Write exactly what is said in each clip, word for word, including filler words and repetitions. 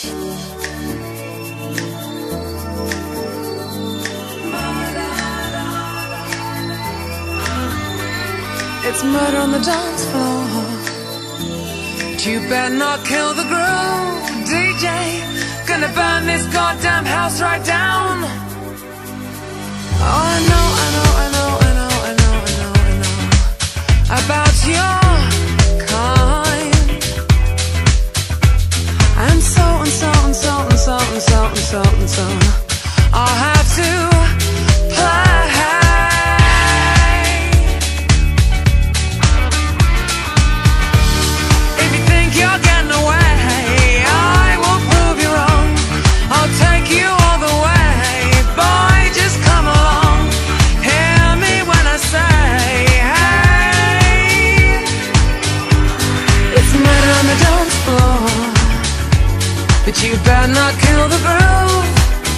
It's murder on the dance floor. You better not kill the groove, D J. Gonna burn this goddamn house right down. Oh, I know, I know, I know, I know, I know, I know, I know about your kind. And so and so and so and so and so and so and so I'll have to play. But you better not kill the groove.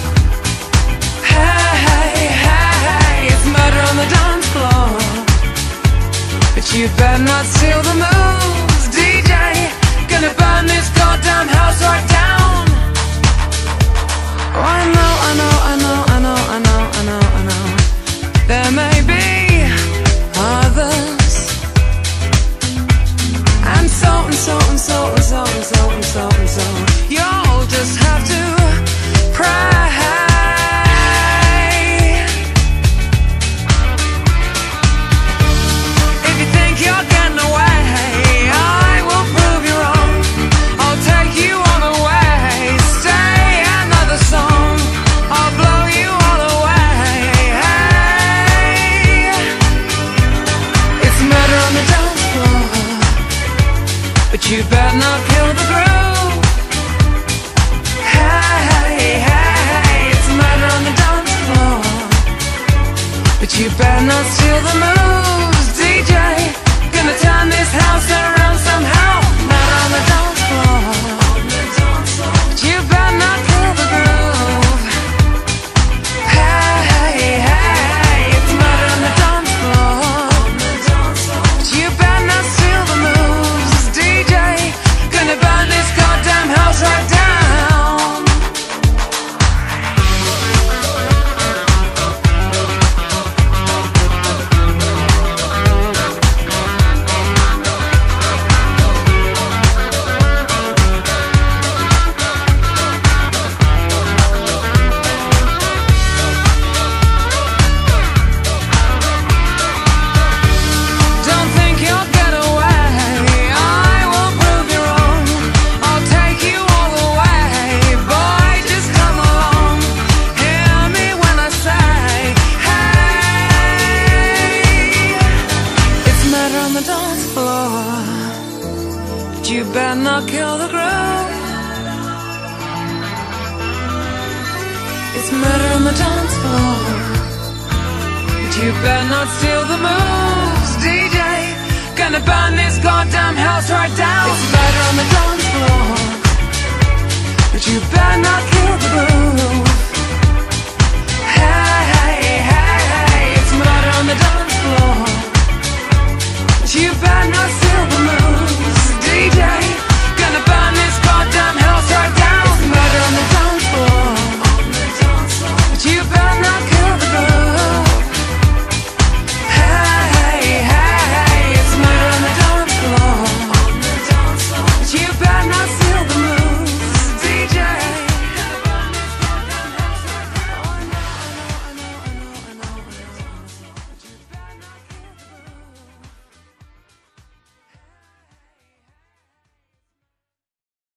Hey, hey, hey, it's murder on the dance floor. But you better not steal the moves, D J. Gonna burn this goddamn house right down. Oh, I know, I know, I know, I know, I know, I know, I know. There may be others. And so and so and so and so and so and so and so. You'll just have to pray. If you think you're getting away, I will prove you wrong. I'll take you all the way. Stay another song. I'll blow you all away. It's murder on the dance floor. But you better not kill the groove. But you better not steal the moves, D J. Gonna turn this house around somehow. Not on the dance floor. But you better not kill the groove. Hey, hey, hey, it's murder on the dance floor. But you better not steal the moves, D J. Gonna burn this goddamn house right down. You better not kill the groove. It's murder on the dance floor. But you better not steal the moves, D J. Gonna burn this goddamn house right down. It's murder on the dance floor. But you better not kill